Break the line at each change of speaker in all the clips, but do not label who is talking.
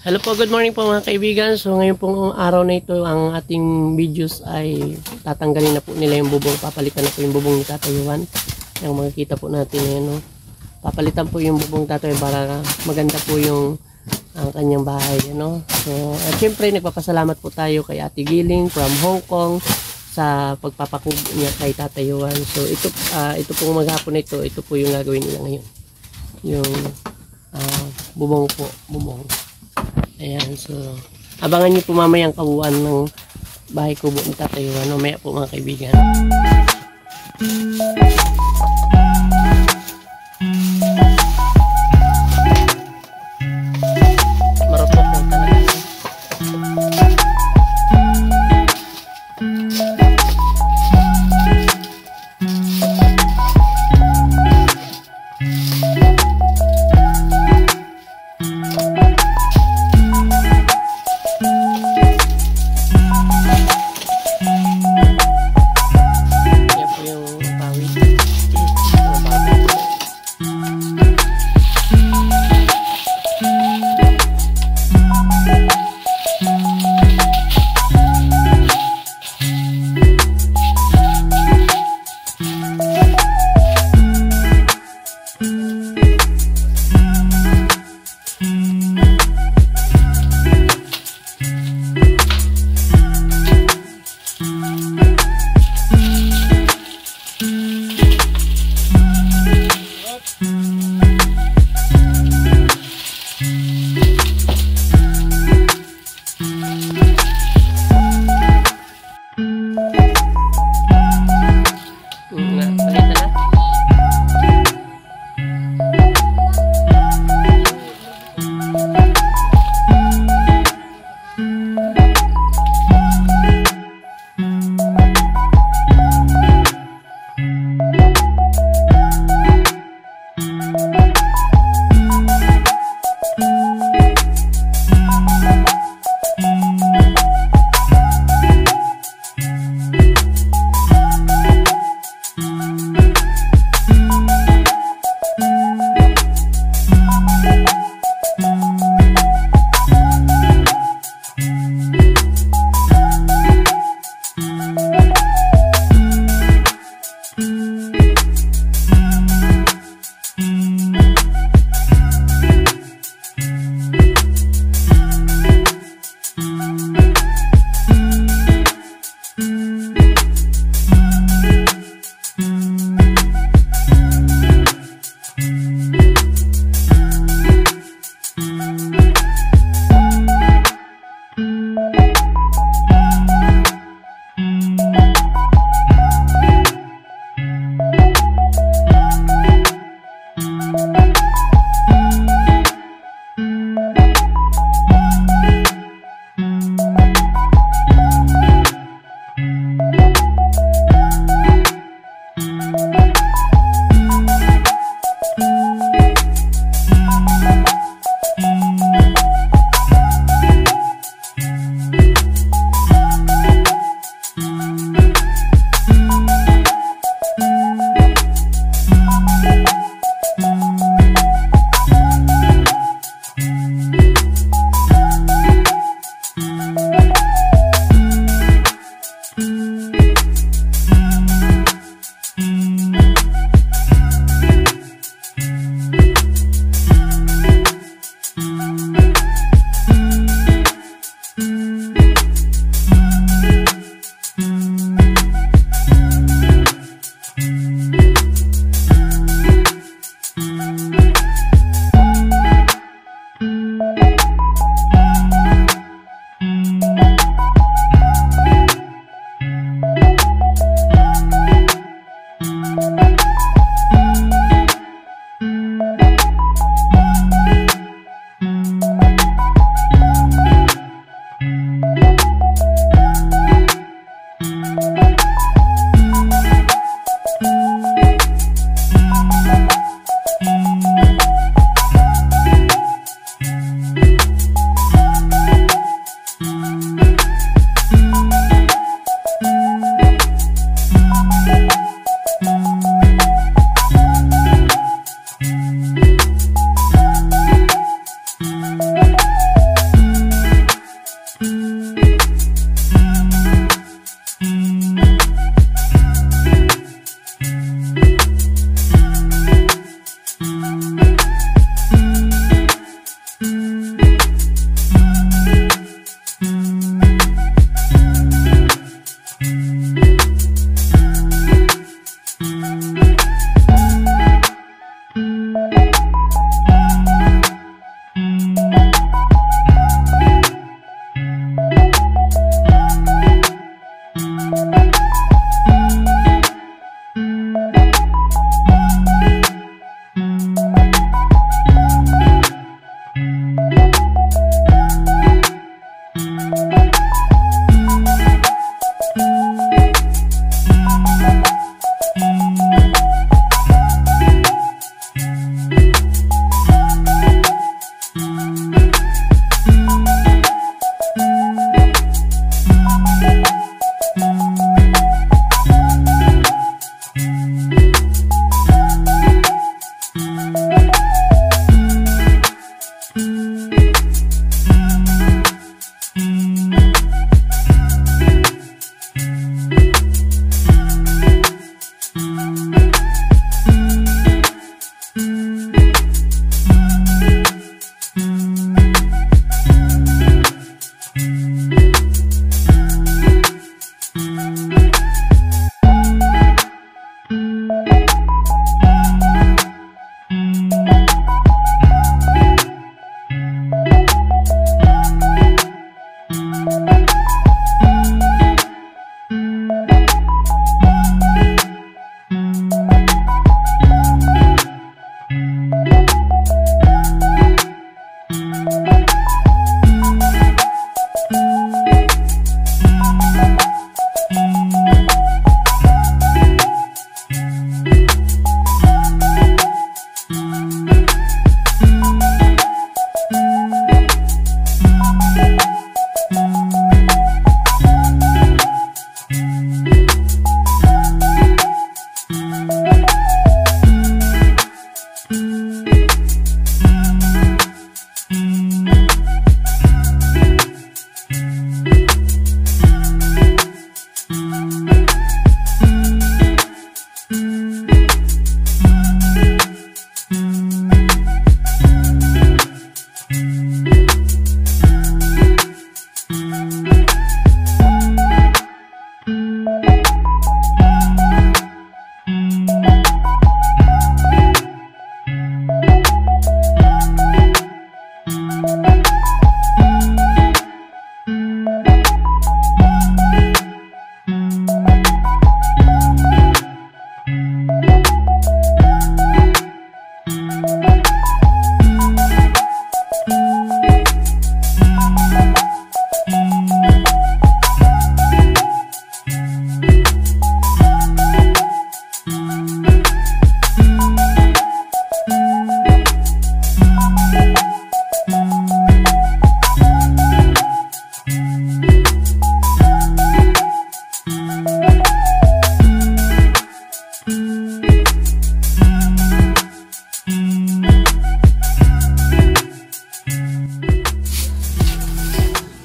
Hello po, good morning po mga kaibigan. So ngayon pong araw na ito, ang ating videos ay tatanggalin na po nila yung bubong. Papalitan na po yung bubong ni Tatay Juan. Yung makikita po natin yan, no? Papalitan po yung bubong Tatay para maganda po yung ang kanyang bahay, no? So at syempre nagpapasalamat po tayo kay Ate Giling from Hong Kong sa pagpapakubo niya kay Tatay Juan. So ito pong maghapon na ito po yung gagawin nila ngayon. Yung bubong po, bubong. Ayan, so abangan nyo po mamaya ang kabuuan ng bahay kubo ni Tatay Juan. Mamaya po mga kaibigan. Marupok lang talaga. Yan po yung pawid.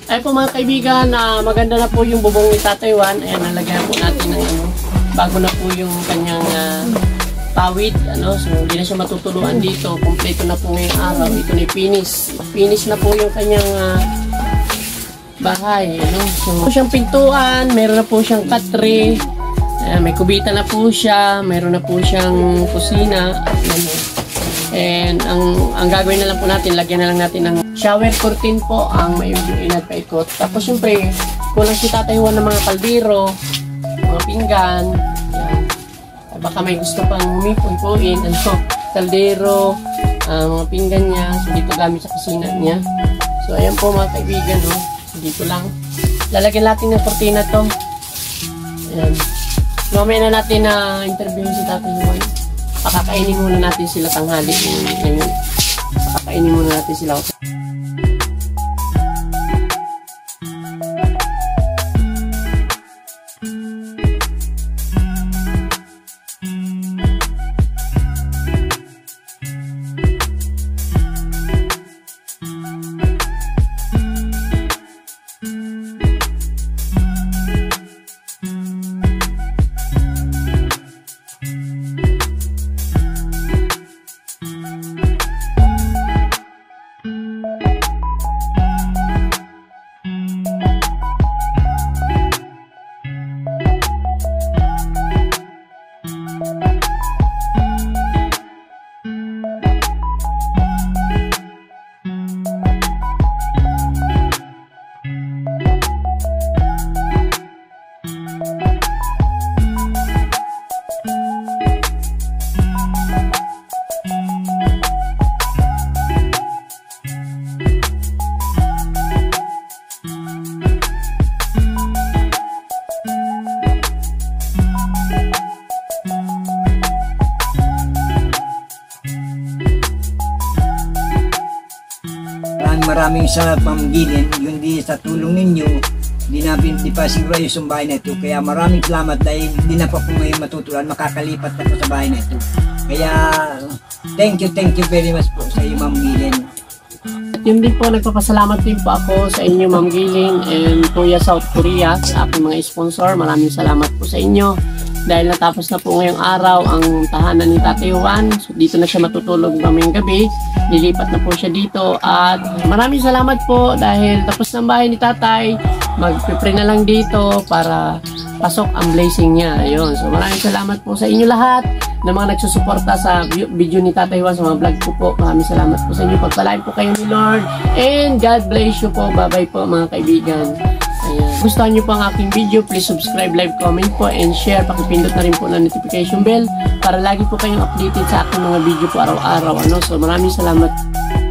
Ay po mga kaibigan, maganda na po yung bubong ni Tatay Juan. Ayan, nalagyan po natin ng bago na po yung kanyang pawid. So hindi na siya matutuluan dito. Kompleto na po ngayong araw. Ito na finish. Finish na po yung kanyang bahay. So siyang pintuan, meron na po siyang katre. May kubita na po siya. Meron na po siyang kusina. And ang gagawin na lang po natin, lagyan na lang natin ng shower curtain po ang may inagpaikot. Tapos syempre, kulang si Tatay Juan ng mga kaldero, mga pinggan. Yan. Baka may gusto pang humipo-hipuin. Kaldero, mga pinggan niya. So dito gamit sa kusina niya. So ayan po mga kaibigan. So dito lang. Lalagyan natin ng kurtina to. Ayan. Mamaya na natin na interview si Tatay Juan. Pakakainin muna natin sila tanghali ngayon. Pakakainin muna natin sila.
Maraming sa pamgilin, yun di sa tulong ninyo, di pa siguro yung bahay na ito. Kaya maraming salamat dahil hindi na pa po ngayon matutulan, makakalipat na po sa bahay na ito. Kaya thank you very much po sa iyo, Ma'am Gilin.
At yun din po, nagpapasalamat din po ako sa inyo, Ma'am Gilin and Kuya South Korea, sa aking mga sponsor. Maraming salamat po sa inyo. Dahil natapos na po ngayong araw ang tahanan ni Tatay Juan. So dito na siya matutulog mamayang gabi. Lilipat na po siya dito. At maraming salamat po dahil tapos ng bahay ni Tatay. Mag-pre na lang dito para pasok ang blessing niya. Ayun. So maraming salamat po sa inyo lahat na mga nagsusuporta sa video ni Tatay Juan, sa mga vlog ko po. Maraming salamat po sa inyo. Pagpalain po kayo ni Lord. And God bless you po. Bye-bye po mga kaibigan. Ayan. Gustuhan nyo po ang aking video, please subscribe, like, comment po, and share. Pakipindot na rin po ng notification bell para lagi po kayong updated sa aking mga video po araw-araw. So maraming salamat.